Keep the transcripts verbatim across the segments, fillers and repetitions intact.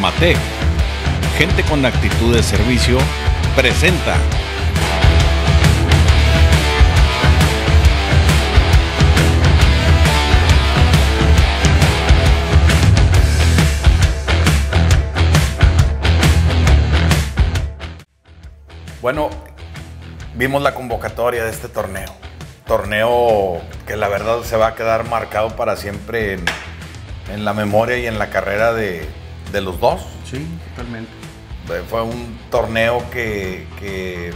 Amatec, gente con actitud de servicio, presenta. Bueno, vimos la convocatoria de este torneo. Torneo que la verdad se va a quedar marcado para siempre en, en la memoria y en la carrera de, de los dos. Sí, totalmente. Fue un torneo que, que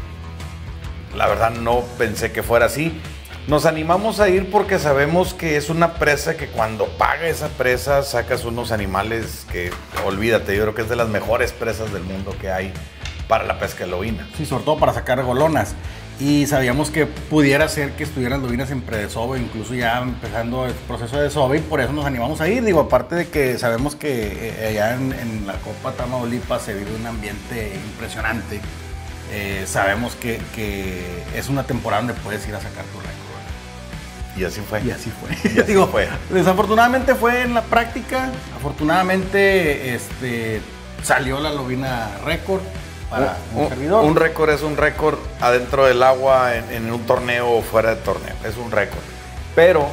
la verdad no pensé que fuera así. Nos animamos a ir porque sabemos que es una presa que cuando paga esa presa sacas unos animales que, olvídate, yo creo que es de las mejores presas del mundo que hay para la pesca de lobina. Sí, sobre todo para sacar golonas. Y sabíamos que pudiera ser que estuvieran lobinas en predesove, incluso ya empezando el proceso de desove, y por eso nos animamos a ir. Digo, aparte de que sabemos que eh, allá en, en la Copa Tamaulipas se vive un ambiente impresionante. Eh, sabemos que, que es una temporada donde puedes ir a sacar tu récord. Y así fue. Y así fue. Y así Digo, fue. Desafortunadamente fue en la práctica. Afortunadamente este, salió la lobina récord. Para un, un servidor. Un récord es un récord adentro del agua, en, en un torneo o fuera de torneo. Es un récord. Pero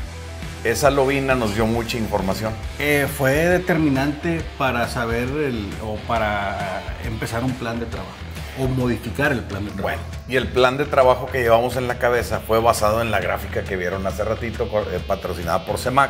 esa lobina nos dio mucha información. Eh, fue determinante para saber el, o para empezar un plan de trabajo o modificar el plan de trabajo. Bueno, y el plan de trabajo que llevamos en la cabeza fue basado en la gráfica que vieron hace ratito, eh, patrocinada por CEMAC,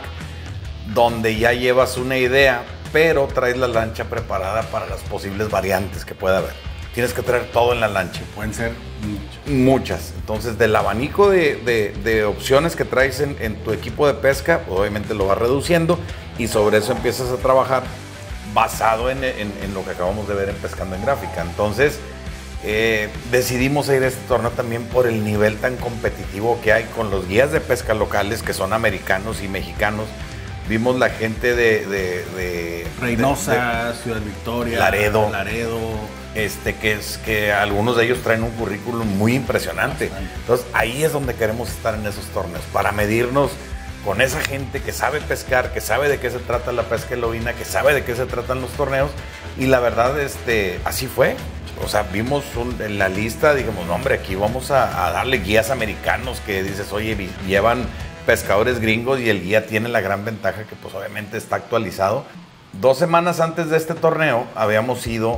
donde ya llevas una idea, pero traes la lancha preparada para las posibles variantes que pueda haber. Tienes que traer todo en la lancha. Pueden ser muchas. Muchas. Entonces, del abanico de, de, de opciones que traes en, en tu equipo de pesca, obviamente lo vas reduciendo y sobre eso empiezas a trabajar basado en, en, en lo que acabamos de ver en Pescando en Gráfica. Entonces, eh, decidimos ir a este torneo también por el nivel tan competitivo que hay con los guías de pesca locales, que son americanos y mexicanos. Vimos la gente de... de, de Reynosa, de, de Ciudad Victoria, Laredo. Laredo. Este, que es que algunos de ellos traen un currículum muy impresionante. Bastante. Entonces, ahí es donde queremos estar en esos torneos, para medirnos con esa gente que sabe pescar, que sabe de qué se trata la pesca de lobina, que sabe de qué se tratan los torneos. Y la verdad, este, así fue. O sea, vimos un, en la lista, dijimos, no, hombre, aquí vamos a, a darle guías americanos que dices, oye, llevan pescadores gringos y el guía tiene la gran ventaja que pues obviamente está actualizado. Dos semanas antes de este torneo habíamos ido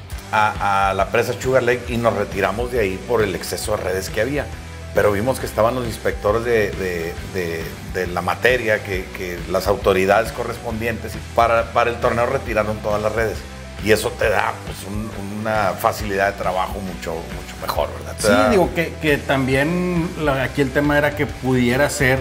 a, a la presa Sugar Lake y nos retiramos de ahí por el exceso de redes que había. Pero vimos que estaban los inspectores de, de, de, de la materia, que, que las autoridades correspondientes, y para, para el torneo retiraron todas las redes. Y eso te da pues, un, una facilidad de trabajo mucho, mucho mejor, ¿verdad? Te sí, da... digo que, que también la, aquí el tema era que pudiera ser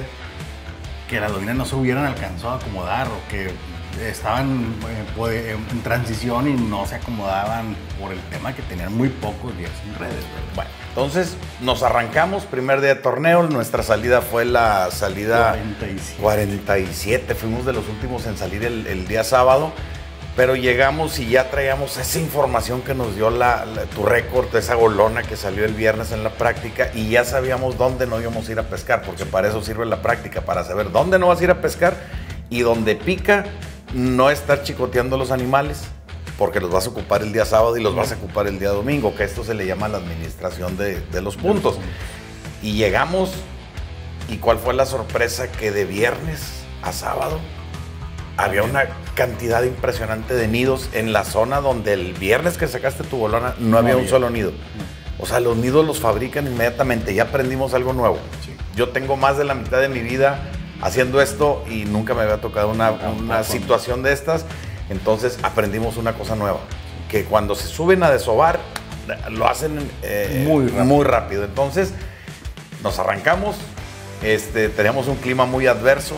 que las lobinas no se hubieran alcanzado a acomodar o que estaban eh, en transición y no se acomodaban por el tema que tenían muy pocos días sin redes, ¿verdad? Bueno, entonces nos arrancamos, primer día de torneo, nuestra salida fue la salida cuarenta y siete. cuarenta y siete, fuimos de los últimos en salir el, el día sábado. Pero llegamos y ya traíamos esa información que nos dio la, la, tu récord, esa golona que salió el viernes en la práctica, y ya sabíamos dónde no íbamos a ir a pescar, porque para eso sirve la práctica, para saber dónde no vas a ir a pescar y donde pica, no estar chicoteando los animales, porque los vas a ocupar el día sábado y los vas a ocupar el día domingo, que esto se le llama la administración de, de los puntos. Y llegamos, ¿y cuál fue la sorpresa? Que de viernes a sábado había una cantidad impresionante de nidos en la zona donde el viernes que sacaste tu bolona no, no había, había un solo nido. O sea, los nidos los fabrican inmediatamente. Ya aprendimos algo nuevo. Sí. Yo tengo más de la mitad de mi vida haciendo esto y nunca me había tocado una, una situación de estas. Entonces aprendimos una cosa nueva. Que cuando se suben a desovar, lo hacen eh, muy, rápido. muy rápido. Entonces nos arrancamos. Este, teníamos un clima muy adverso.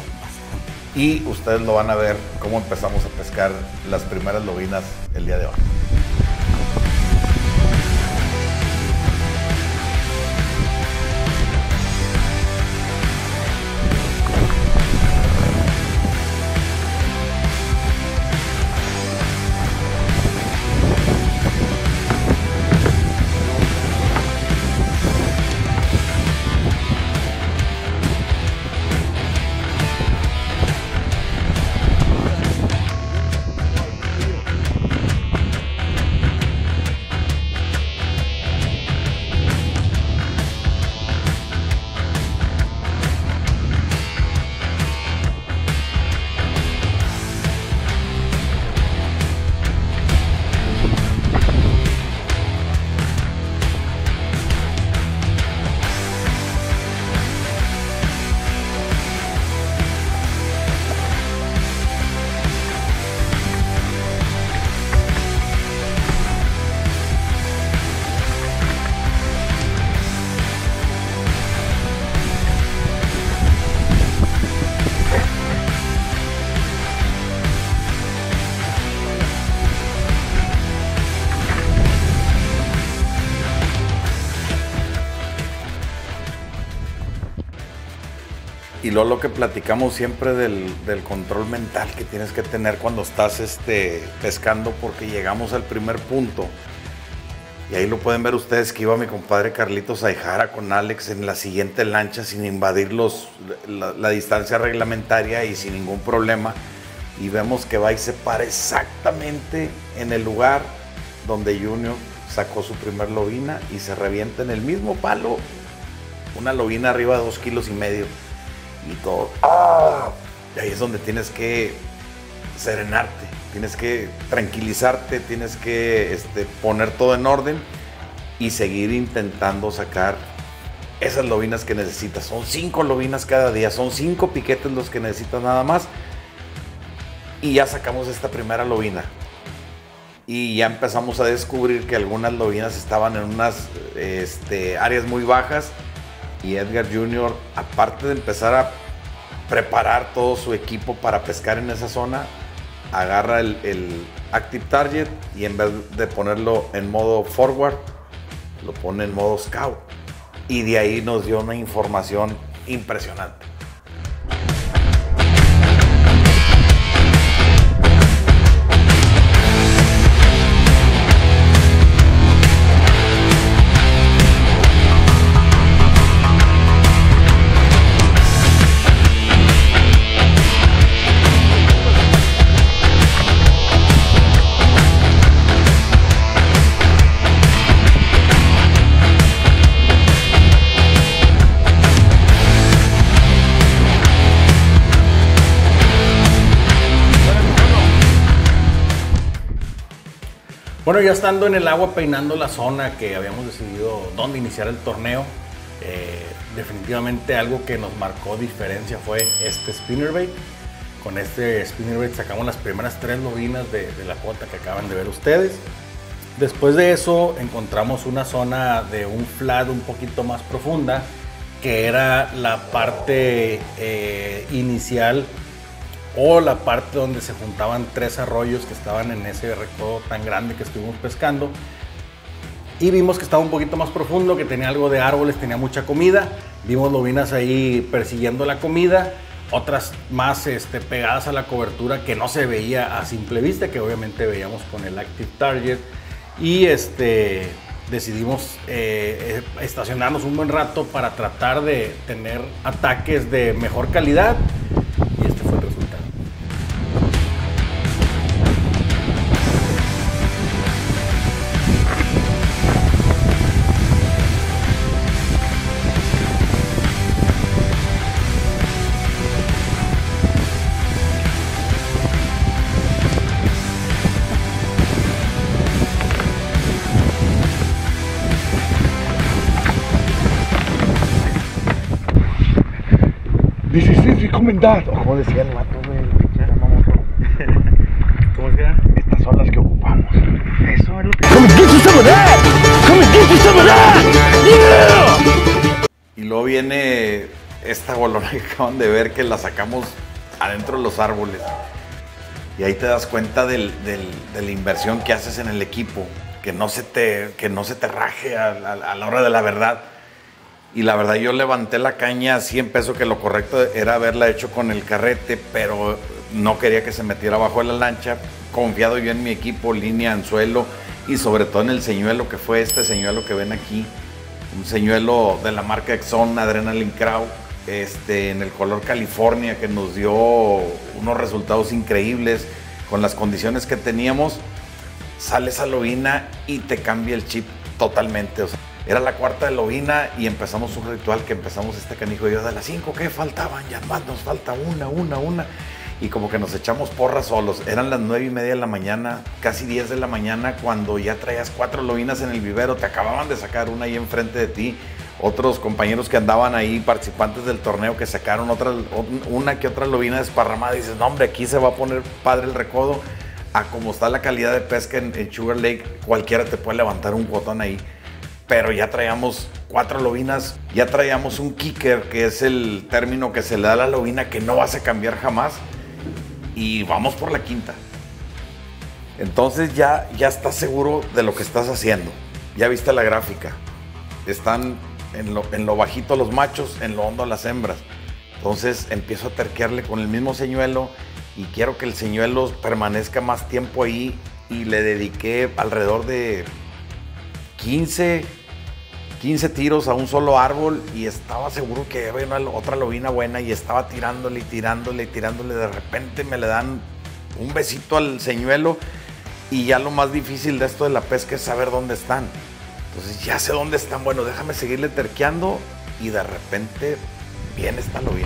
Y ustedes lo van a ver cómo empezamos a pescar las primeras lobinas el día de hoy. luego lo que platicamos siempre del, del control mental que tienes que tener cuando estás este, pescando, porque llegamos al primer punto. Y ahí lo pueden ver ustedes que iba mi compadre Carlitos Aijara con Alex en la siguiente lancha sin invadir los, la, la distancia reglamentaria y sin ningún problema. Y vemos que va y se para exactamente en el lugar donde Junior sacó su primer lobina y se revienta en el mismo palo una lobina arriba de dos kilos y medio. Y todo. ¡Ah! Y ahí es donde tienes que serenarte, tienes que tranquilizarte, tienes que este, poner todo en orden y seguir intentando sacar esas lobinas que necesitas. Son cinco lobinas cada día, son cinco piquetes los que necesitas nada más. Y ya sacamos esta primera lobina. Y ya empezamos a descubrir que algunas lobinas estaban en unas este, áreas muy bajas. Y Edgar junior, aparte de empezar a preparar todo su equipo para pescar en esa zona, agarra el, el Active Target y en vez de ponerlo en modo forward, lo pone en modo scout. Y de ahí nos dio una información impresionante. Bueno, ya estando en el agua peinando la zona que habíamos decidido dónde iniciar el torneo, eh, definitivamente algo que nos marcó diferencia fue este spinnerbait. Con este spinnerbait sacamos las primeras tres lobinas de, de la cuota que acaban de ver ustedes. Después de eso encontramos una zona de un flat un poquito más profunda, que era la parte eh, inicial o la parte donde se juntaban tres arroyos que estaban en ese recodo tan grande que estuvimos pescando. Y vimos que estaba un poquito más profundo, que tenía algo de árboles, tenía mucha comida. Vimos lobinas ahí persiguiendo la comida, otras más este, pegadas a la cobertura que no se veía a simple vista, que obviamente veíamos con el Active Target. Y este, decidimos eh, estacionarnos un buen rato para tratar de tener ataques de mejor calidad. Y este fue el resultado. This is it, recomendad. O como decía el vato de la pichera, vamos. ¿Cómo decía? Estas son las que ocupamos. Eso es lo que. Come and get you some of that! Come and get you some of that! Yeah! Y luego viene esta golona que acaban de ver, que la sacamos adentro de los árboles. Y ahí te das cuenta del, del, de la inversión que haces en el equipo, que no se te, que no se te raje a, a, a la hora de la verdad. Y la verdad yo levanté la caña así, empezó que lo correcto era haberla hecho con el carrete, pero no quería que se metiera abajo de la lancha. Confiado yo en mi equipo, línea, anzuelo y sobre todo en el señuelo, que fue este señuelo que ven aquí. Un señuelo de la marca Exxon, Adrenaline Crow, este, en el color California, que nos dio unos resultados increíbles con las condiciones que teníamos. Sale esa lobina y te cambia el chip totalmente. O sea, era la cuarta de lobina y empezamos un ritual que empezamos este canijo y yo de las cinco que faltaban, ya más nos falta una, una, una. Y como que nos echamos porras solos. Eran las nueve y media de la mañana, casi diez de la mañana, cuando ya traías cuatro lobinas en el vivero. Te acababan de sacar una ahí enfrente de ti. Otros compañeros que andaban ahí, participantes del torneo, que sacaron otra, una que otra lobina desparramada. Y dices, no hombre, aquí se va a poner padre el recodo. A como está la calidad de pesca en, en Sugar Lake, cualquiera te puede levantar un botón ahí. Pero ya traíamos cuatro lobinas, ya traíamos un kicker, que es el término que se le da a la lobina que no vas a cambiar jamás. Y vamos por la quinta. Entonces ya, ya estás seguro de lo que estás haciendo. Ya viste la gráfica. Están en lo, en lo bajito los machos, en lo hondo las hembras. Entonces empiezo a terquearle con el mismo señuelo y quiero que el señuelo permanezca más tiempo ahí y le dediqué alrededor de quince, quince tiros a un solo árbol y estaba seguro que había una, otra lobina buena y estaba tirándole y tirándole y tirándole. De repente me le dan un besito al señuelo y ya lo más difícil de esto de la pesca es saber dónde están. Entonces ya sé dónde están, bueno, déjame seguirle terqueando y de repente viene esta lobina.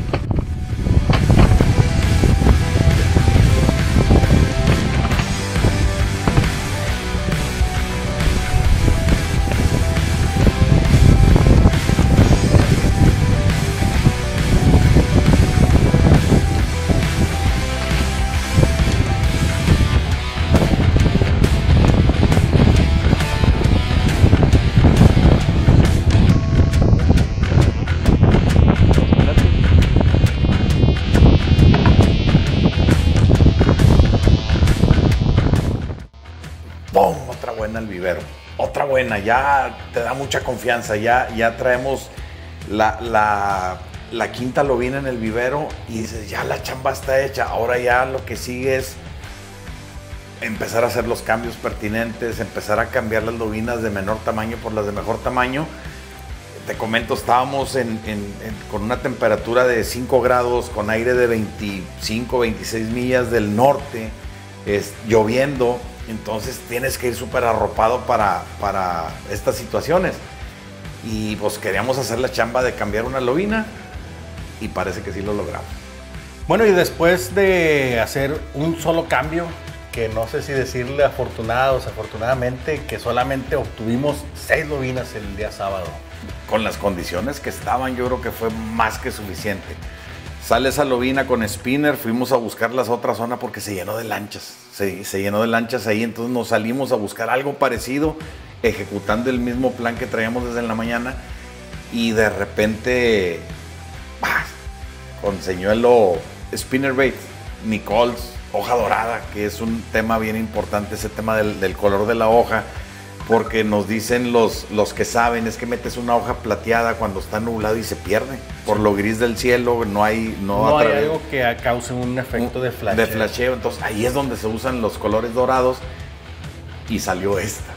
¡Pum! Otra buena al vivero. Otra buena, ya te da mucha confianza. Ya, ya traemos la, la, la quinta lobina en el vivero y dices, ya la chamba está hecha. Ahora ya lo que sigue es empezar a hacer los cambios pertinentes, empezar a cambiar las lobinas de menor tamaño por las de mejor tamaño. Te comento, estábamos en, en, en, con una temperatura de cinco grados, con aire de veinticinco, veintiséis millas del norte, es, lloviendo. Entonces tienes que ir súper arropado para, para estas situaciones. Y pues queríamos hacer la chamba de cambiar una lobina y parece que sí lo logramos. Bueno, y después de hacer un solo cambio, que no sé si decirle afortunado o desafortunadamente, que solamente obtuvimos seis lobinas el día sábado. Con las condiciones que estaban, yo creo que fue más que suficiente. Sale esa lobina con spinner, fuimos a buscar la otra zona porque se llenó de lanchas, se, se llenó de lanchas ahí, entonces nos salimos a buscar algo parecido, ejecutando el mismo plan que traíamos desde la mañana y de repente, ¡bah!, con señuelo spinnerbait, Nichols, hoja dorada, que es un tema bien importante, ese tema del, del color de la hoja, porque nos dicen los, los que saben, es que metes una hoja plateada cuando está nublado y se pierde. Por lo gris del cielo, no hay... No, no hay algo que cause un efecto un, de flasheo. De flasheo, entonces ahí es donde se usan los colores dorados y salió esta.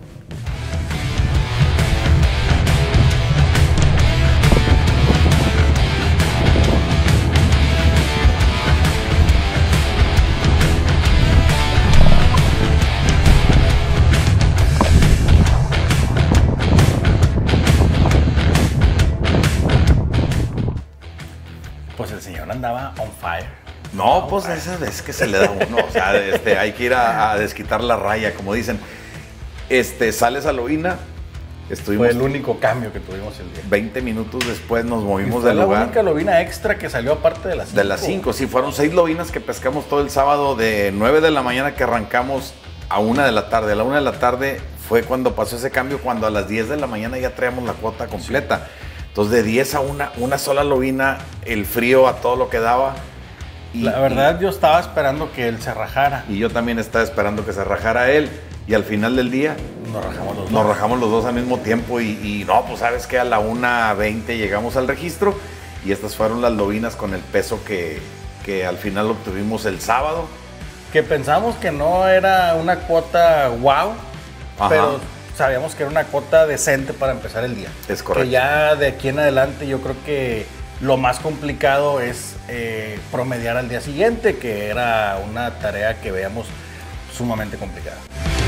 Pues el señor andaba on fire. No, on pues fire. esa vez que se le da a uno, o sea, este, hay que ir a, a desquitar la raya, como dicen. Este, sale esa lobina, estuvimos... Fue el único cambio que tuvimos el día. veinte minutos después nos movimos del lugar. Fue la única lugar. lobina extra que salió aparte de las cinco. De las cinco, sí, fueron seis lobinas que pescamos todo el sábado, de nueve de la mañana que arrancamos a una de la tarde. A la una de la tarde fue cuando pasó ese cambio, cuando a las diez de la mañana ya traíamos la cuota completa. Sí. Entonces de diez a una, una sola lobina, el frío a todo lo que daba. Y, la verdad y, yo estaba esperando que él se rajara. Y yo también estaba esperando que se rajara él. Y al final del día nos rajamos los dos. Nos rajamos los dos al mismo tiempo. Y, y no, pues sabes que a la una veinte llegamos al registro. Y estas fueron las lobinas con el peso que, que al final obtuvimos el sábado. Que pensamos que no era una cuota wow, ajá, pero sabíamos que era una cuota decente para empezar el día. Es correcto. Que ya de aquí en adelante yo creo que lo más complicado es eh, promediar al día siguiente, que era una tarea que veíamos sumamente complicada.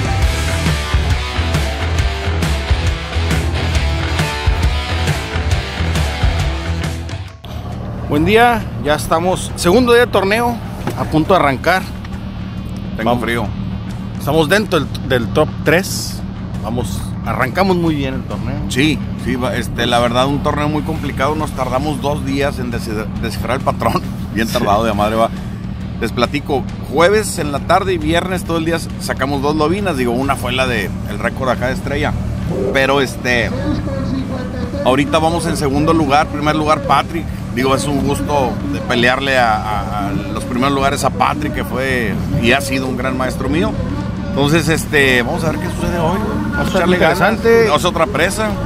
Buen día, ya estamos, segundo día de torneo, a punto de arrancar. Tengo Vamos. frío. Estamos dentro del, del top tres. Vamos, arrancamos muy bien el torneo. Sí, sí, este, la verdad un torneo muy complicado, nos tardamos dos días en descifrar el patrón, bien tardado, sí. De madre va. Les platico, jueves en la tarde y viernes todo el día sacamos dos lobinas, digo, una fue la de el récord acá de Estrella, pero este, ahorita vamos en segundo lugar, primer lugar Patrick, digo, es un gusto de pelearle a, a, a los primeros lugares a Patrick, que fue y ha sido un gran maestro mío. Entonces, este, vamos a ver qué sucede hoy. Vamos a echarle interesante. Ganas. Es otra presa.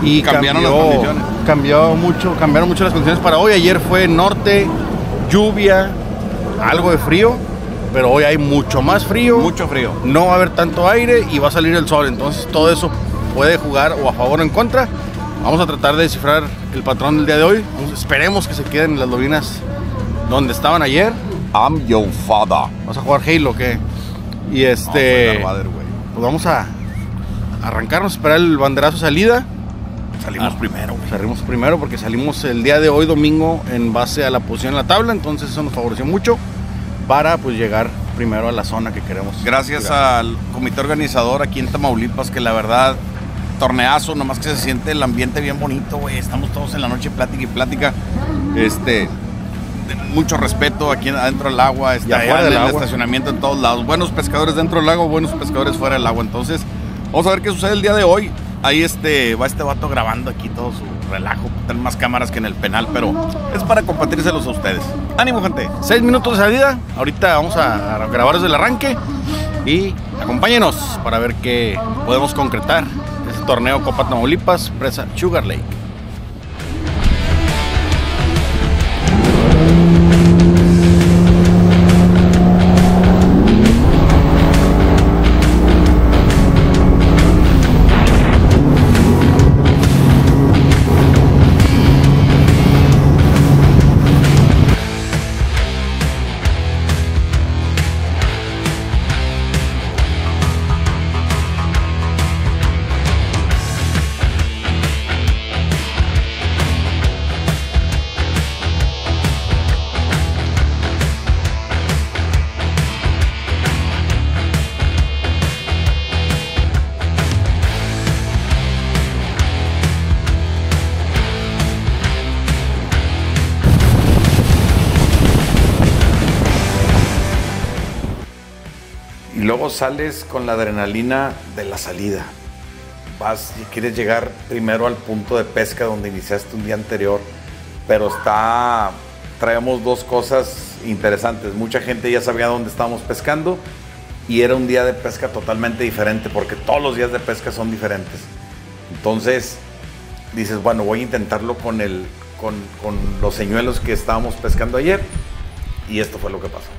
y cambiaron cambió, las condiciones. Cambió mucho, cambiaron mucho las condiciones para hoy. Ayer fue norte, lluvia, algo de frío, pero hoy hay mucho más frío. Mucho frío. No va a haber tanto aire y va a salir el sol. Entonces todo eso puede jugar o a favor o en contra. Vamos a tratar de descifrar el patrón del día de hoy. Vamos, esperemos que se queden las lobinas donde estaban ayer. I'm your father. Vamos a jugar Halo, ¿o qué? Y este... No, Vader, güey. Pues vamos a arrancarnos, esperar el banderazo de salida. Salimos Ah, primero, güey. Salimos primero porque salimos el día de hoy, domingo, en base a la posición en la tabla. Entonces eso nos favoreció mucho para pues llegar primero a la zona que queremos. Gracias llegar. al comité organizador aquí en Tamaulipas, que la verdad, torneazo, nomás que se siente el ambiente bien bonito, güey. Estamos todos en la noche plática y plática. Este, de mucho respeto aquí adentro del agua, está afuera en del el agua. estacionamiento en todos lados. Buenos pescadores dentro del lago, buenos pescadores fuera del agua. Entonces, vamos a ver qué sucede el día de hoy. Ahí este, va este vato grabando aquí todo su relajo. Tienen más cámaras que en el penal, pero es para compartírselos a ustedes. ¡Ánimo, gente! Seis minutos de salida. Ahorita vamos a, a grabar desde el arranque. Y acompáñenos para ver qué podemos concretar. Este torneo Copa Tamaulipas, presa Sugar Lake. Y luego sales con la adrenalina de la salida. Vas y quieres llegar primero al punto de pesca donde iniciaste un día anterior, pero está, traemos dos cosas interesantes. Mucha gente ya sabía dónde estábamos pescando y era un día de pesca totalmente diferente porque todos los días de pesca son diferentes. Entonces dices, bueno, voy a intentarlo con, el, con, con los señuelos que estábamos pescando ayer, y esto fue lo que pasó.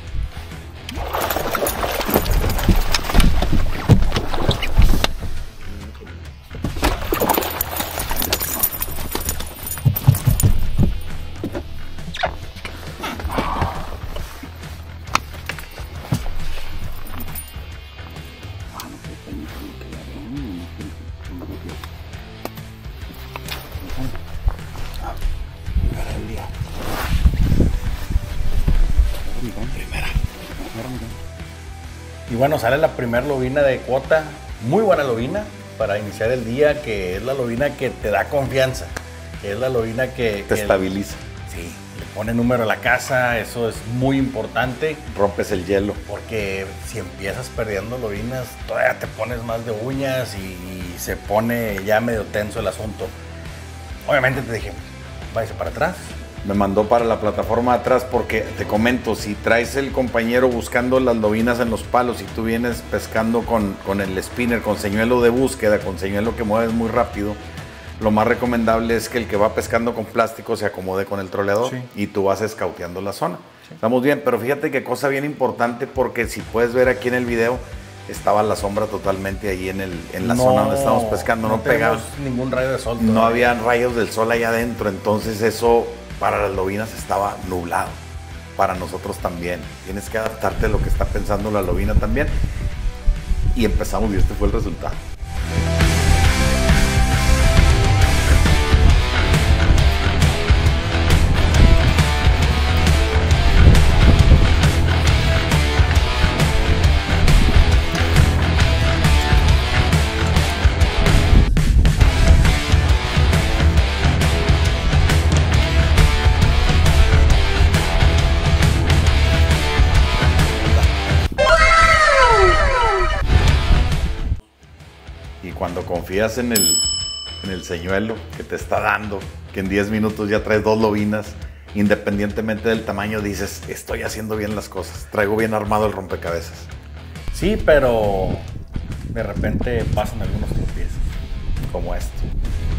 Y bueno, sale la primer lobina de cuota, muy buena lobina para iniciar el día, que es la lobina que te da confianza, que es la lobina que... Te que estabiliza. Sí, le pone número a la casa, eso es muy importante. Rompes el hielo. Porque si empiezas perdiendo lobinas, todavía te pones más de uñas y, y se pone ya medio tenso el asunto. Obviamente te dije, váyase para atrás. Me mandó para la plataforma de atrás porque te comento, si traes el compañero buscando las lobinas en los palos y tú vienes pescando con, con el spinner, con señuelo de búsqueda, con señuelo que mueves muy rápido, lo más recomendable es que el que va pescando con plástico se acomode con el troleador, sí, y tú vas escauteando la zona. Sí. Estamos bien, pero fíjate qué cosa bien importante, porque si puedes ver aquí en el video, estaba la sombra totalmente ahí en, el, en la no, zona donde estamos pescando, no, no pegaba ningún rayo de sol. No todavía. había rayos del sol allá adentro, entonces eso para las lobinas estaba nublado. Para nosotros también. Tienes que adaptarte a lo que está pensando la lobina también. Y empezamos y este fue el resultado. Cuando confías en el, en el señuelo que te está dando, que en diez minutos ya traes dos lobinas, independientemente del tamaño, dices, estoy haciendo bien las cosas, traigo bien armado el rompecabezas. Sí, pero de repente pasan algunos tropiezos, como esto.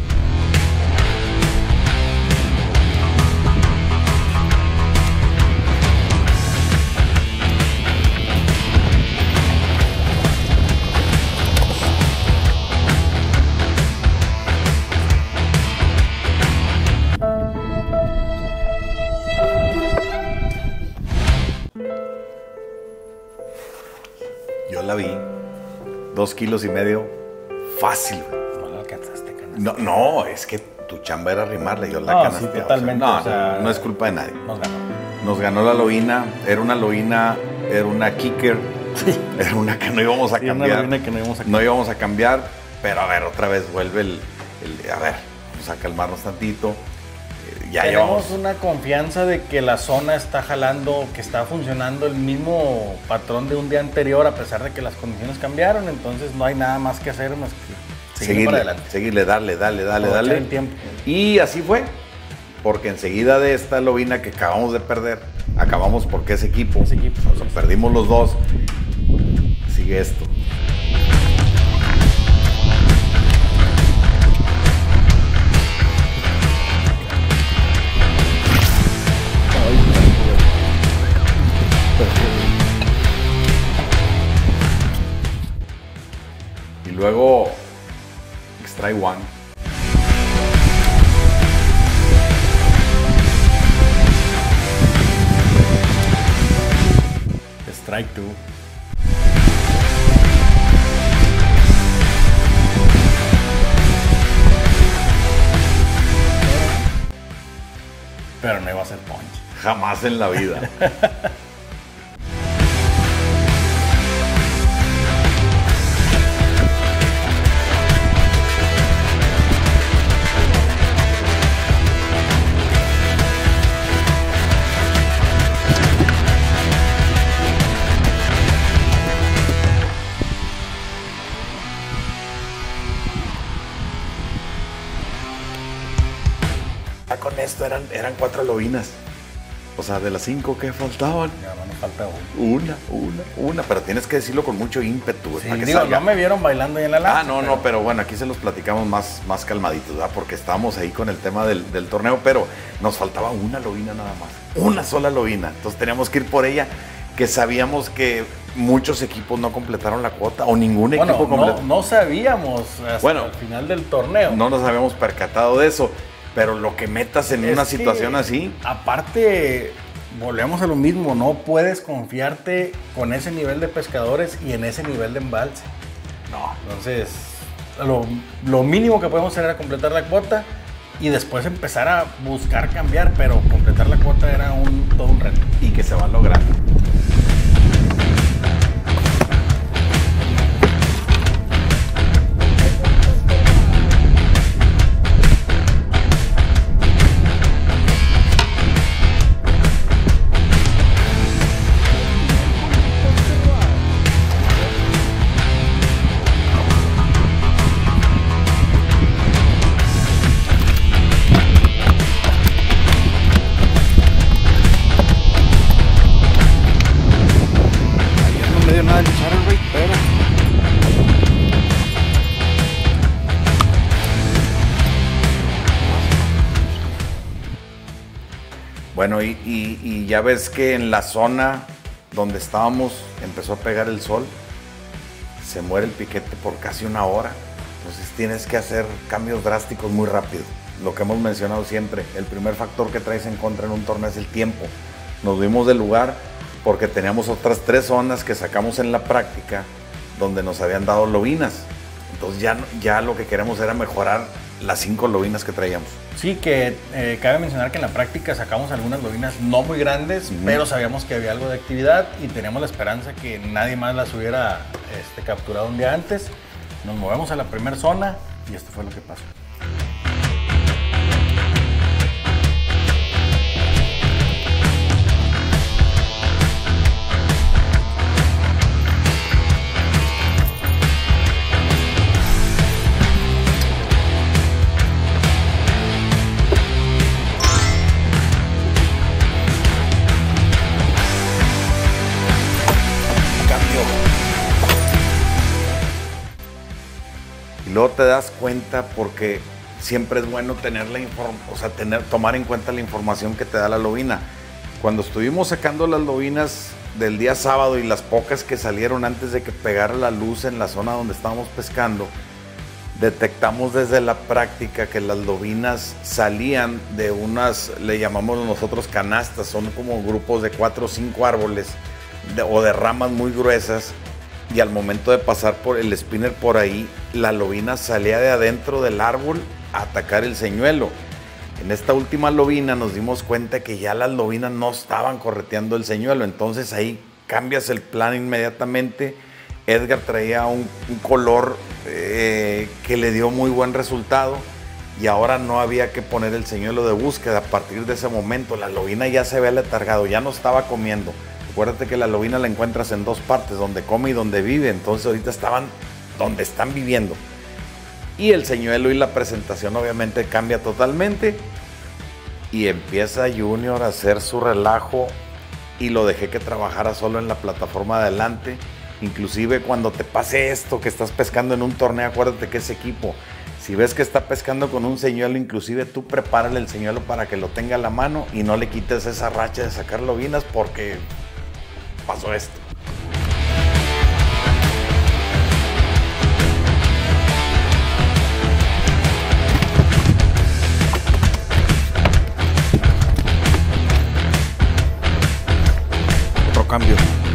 Yo la vi, dos kilos y medio, fácil, güey. No lo alcanzaste, canasta. No, no, es que tu chamba era arrimarle, yo la No, canasteaba. sí, totalmente, O sea, no, o sea, no, no es culpa de nadie. Nos ganó. Nos ganó la lobina, era una lobina, era una kicker, era una que no íbamos a Sí, una cambiar. lobina que no íbamos a No íbamos a cambiar, pero a ver, otra vez vuelve el, el- a ver, vamos a calmarnos tantito. Eh, Ya Tenemos llevamos. una confianza de que la zona está jalando, que está funcionando el mismo patrón de un día anterior, a pesar de que las condiciones cambiaron. Entonces no hay nada más que hacer más que seguir para Seguirle, adelante. seguirle, darle, darle, darle, Aprovechar darle. el tiempo. Y así fue, porque enseguida de esta lobina que acabamos de perder, acabamos porque ese equipo, Ese equipo, o sea, perdimos los dos, sigue esto. Y luego, Strike One. Strike two. Pero no iba a ser punch. Jamás en la vida. Ya con esto eran, eran cuatro lobinas. O sea, de las cinco que faltaban, Ya no nos falta uno. una, una, una. Pero tienes que decirlo con mucho ímpetu, güey, Sí, para que digo, salga. ya me vieron bailando ahí en la lanza. Ah, no, no, pero bueno, aquí se los platicamos más, más calmaditos, ¿verdad? Porque estábamos ahí con el tema del, del torneo, pero nos faltaba una lobina nada más. Una sola lobina. Entonces teníamos que ir por ella, que sabíamos que muchos equipos no completaron la cuota, o ningún Bueno, equipo no, completó. no sabíamos hasta Bueno, el final del torneo. No nos habíamos percatado de eso, pero lo que metas en Es una que, situación así, Aparte, volvemos a lo mismo, no puedes confiarte con ese nivel de pescadores y en ese nivel de embalse. no. Entonces, lo, lo mínimo que podemos hacer era completar la cuota y después empezar a buscar cambiar, pero completar la cuota era un, todo un reto. Y que se va logrando. Ayer no me dio nada de luchar el güey, pero... Bueno, y, y- y ya ves que en la zona donde estábamos empezó a pegar el sol, se muere el piquete por casi una hora. Entonces tienes que hacer cambios drásticos muy rápido. Lo que hemos mencionado siempre, el primer factor que traes en contra en un torneo es el tiempo. Nos vimos del lugar porque teníamos otras tres zonas que sacamos en la práctica donde nos habían dado lobinas. Entonces ya, no- ya lo que queremos era mejorar las cinco lobinas que traíamos. Sí, que eh, cabe mencionar que en la práctica sacamos algunas lobinas no muy grandes, Ujú. pero sabíamos que había algo de actividad y teníamos la esperanza que nadie más las hubiera este, capturado un día antes. Nos movemos a la primera zona y esto fue lo que pasó. Cambio. Y luego te das cuenta porque siempre es bueno tener la inform- o sea, tener, tomar en cuenta la información que te da la lobina. Cuando estuvimos sacando las lobinas del día sábado y las pocas que salieron antes de que pegara la luz en la zona donde estábamos pescando, detectamos desde la práctica que las lobinas salían de unas, le llamamos nosotros canastas, son como grupos de cuatro o cinco árboles de- o de ramas muy gruesas y al momento de pasar por el spinner por ahí, la lobina salía de adentro del árbol a atacar el señuelo. En esta última lobina nos dimos cuenta que ya las lobinas no estaban correteando el señuelo, entonces ahí cambias el plan inmediatamente. Edgar traía un, un color eh, que le dio muy buen resultado y ahora no había que poner el señuelo de búsqueda. A partir de ese momento la lobina ya se había letargado, ya no estaba comiendo. Acuérdate que la lobina la encuentras en dos partes, donde come y donde vive, entonces ahorita estaban donde están viviendo. Y el señuelo y la presentación obviamente cambia totalmente y empieza Junior a hacer su relajo y lo dejé que trabajara solo en la plataforma de adelante. Inclusive cuando te pase esto, que estás pescando en un torneo, acuérdate que ese equipo, si ves que está pescando con un señuelo, inclusive tú prepárale el señuelo para que lo tenga a la mano y no le quites esa racha de sacar lobinas porque pasó esto. Otro cambio.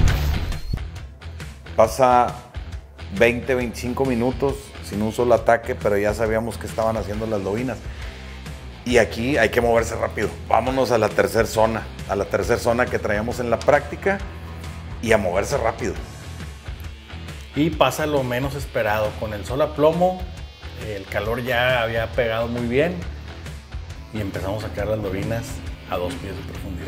Pasa veinte, veinticinco minutos sin un solo ataque, pero ya sabíamos que estaban haciendo las lobinas. Y aquí hay que moverse rápido. Vámonos a la tercera zona, a la tercera zona que traíamos en la práctica y a moverse rápido. Y pasa lo menos esperado. Con el sol a plomo, el calor ya había pegado muy bien y empezamos a sacar las lobinas a dos pies de profundidad.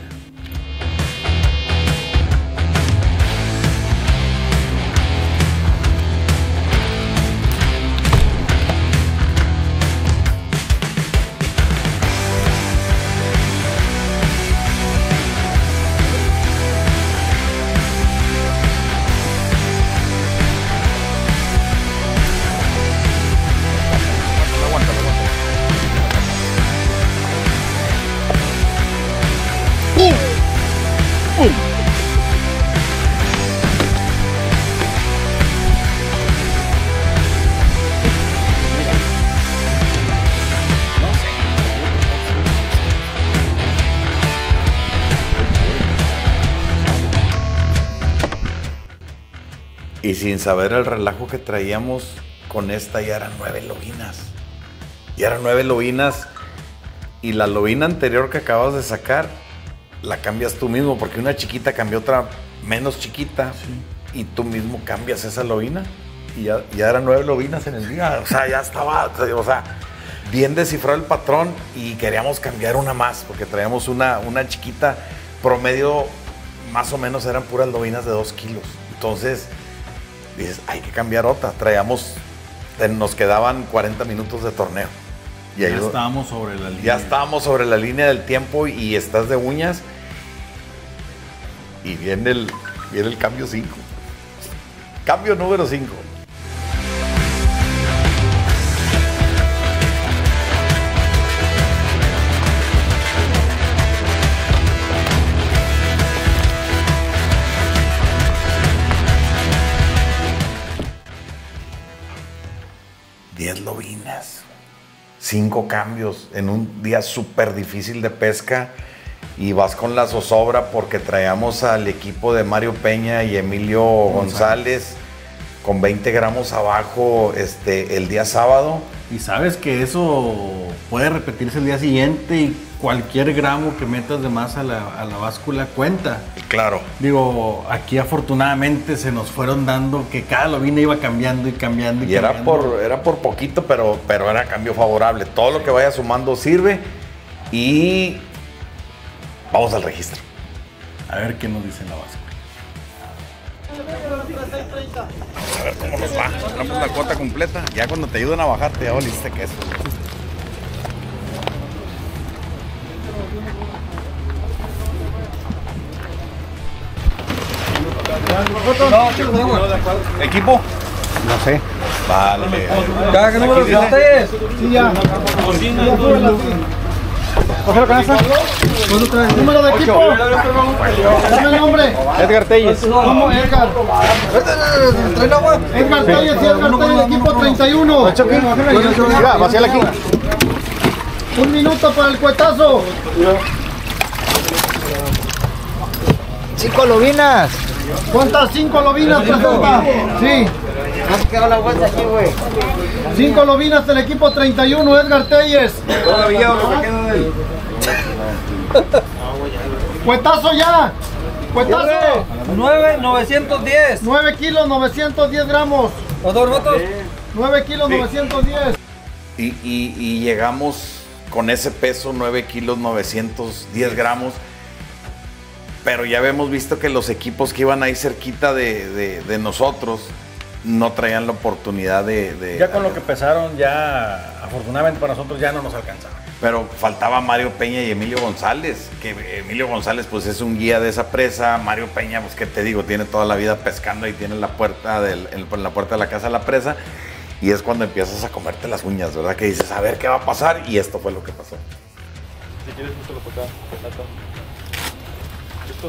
Y sin saber el relajo que traíamos, con esta ya eran nueve lobinas. Ya eran nueve lobinas. Y la lobina anterior que acabas de sacar, la cambias tú mismo, porque una chiquita cambió otra menos chiquita. Sí. Y tú mismo cambias esa lobina. Y ya, ya eran nueve lobinas en el día. O sea, ya estaba, o sea, bien descifrado el patrón. Y queríamos cambiar una más, porque traíamos una, una chiquita promedio, más o menos eran puras lobinas de dos kilos. Entonces dices, hay que cambiar otra. Traíamos, nos quedaban cuarenta minutos de torneo. Y ya ahí estábamos sobre la línea. Ya estábamos sobre la línea del tiempo y estás de uñas. Y viene el, viene el cambio cinco. Cambio número cinco. diez lobinas, cinco cambios en un día súper difícil de pesca y vas con la zozobra porque traíamos al equipo de Mario Peña y Emilio González, González con veinte gramos abajo este, el día sábado. Y sabes que eso puede repetirse el día siguiente y cualquier gramo que metas de más a la, a la báscula cuenta. Claro. Digo, aquí afortunadamente se nos fueron dando que cada lobina iba cambiando y cambiando y, y cambiando. era por, era por poquito, pero, pero era cambio favorable. Todo lo que vaya sumando sirve y vamos al registro. A ver qué nos dice la báscula. Vamos a ver cómo nos va. Tenemos la cuota completa. Ya cuando te ayudan a bajarte, ya valiste queso. ¿Equipo? No sé. Vale. ¿Cada que número de ustedes? Sí, ya. ¿Coge la canasta? ¿Número de equipo? Dame el nombre. Edgar Telles. ¿Cómo, Edgar? ¿Traen agua? Edgar Telles y Edgar Telles, equipo treinta y uno. Mira, vacíala aquí. Un minuto para el cuetazo. Cinco lobinas. ¿Cuántas? ¿Cinco lobinas presenta? Sí. ¿Has quedado la bolsa aquí, güey? Cinco lobinas del equipo treinta y uno, Edgar Telles. Todavía lo que queda de él. Cuetazo ya. Cuetazo. nueve novecientos diez. nueve kilos, novecientos diez gramos. ¿Los dos votos? nueve kilos, novecientos diez. Y, y, y llegamos con ese peso, nueve kilos, novecientos diez gramos. Pero ya habíamos visto que los equipos que iban ahí cerquita de, de, de nosotros no traían la oportunidad de, de... Ya con lo que pesaron, ya afortunadamente para nosotros ya no nos alcanzaba. Pero faltaba Mario Peña y Emilio González, que Emilio González pues es un guía de esa presa. Mario Peña, pues qué te digo, tiene toda la vida pescando y tiene la puerta, del, en la puerta de la casa de la presa. Y es cuando empiezas a comerte las uñas, ¿verdad? Que dices, a ver qué va a pasar, y esto fue lo que pasó. Si quieres, búscalo por acá, Renato. ¿Listo?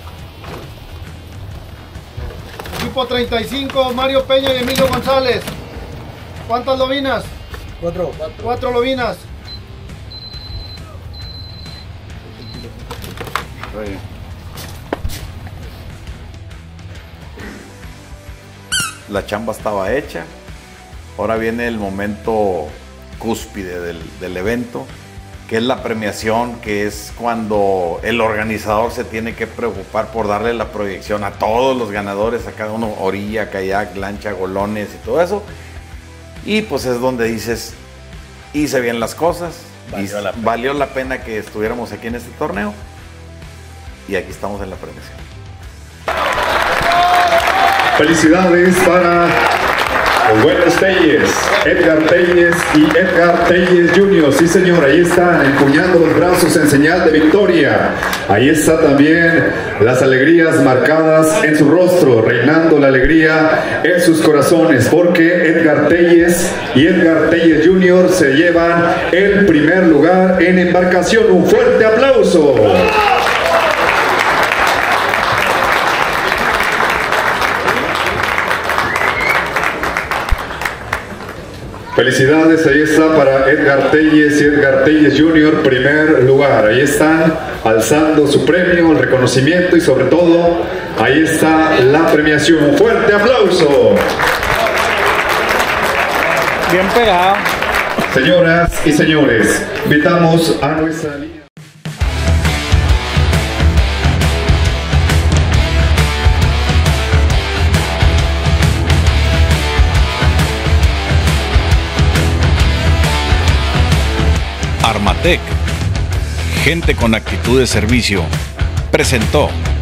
Equipo treinta y cinco, Mario Peña y Emilio González. ¿Cuántas lobinas? Cuatro. Cuatro lobinas. La chamba estaba hecha. Ahora viene el momento cúspide del, del evento, que es la premiación, que es cuando el organizador se tiene que preocupar por darle la proyección a todos los ganadores, a cada uno, orilla, kayak, lancha, golones y todo eso. Y pues es donde dices, hice bien las cosas, Valió la pena. valió la pena que estuviéramos aquí en este torneo, y aquí estamos en la premiación. Felicidades para los buenos Telles, Edgar Telles y Edgar Telles junior Sí, señor, ahí están empuñando los brazos en señal de victoria. Ahí está también las alegrías marcadas en su rostro, reinando la alegría en sus corazones, porque Edgar Telles y Edgar Telles junior se llevan el primer lugar en embarcación. Un fuerte aplauso. Felicidades, ahí está para Edgar Telles y Edgar Telles junior, primer lugar. Ahí están alzando su premio, el reconocimiento y sobre todo, ahí está la premiación. Un fuerte aplauso. Bien pegado. Señoras y señores, invitamos a nuestra línea. Armatec, gente con actitud de servicio, presentó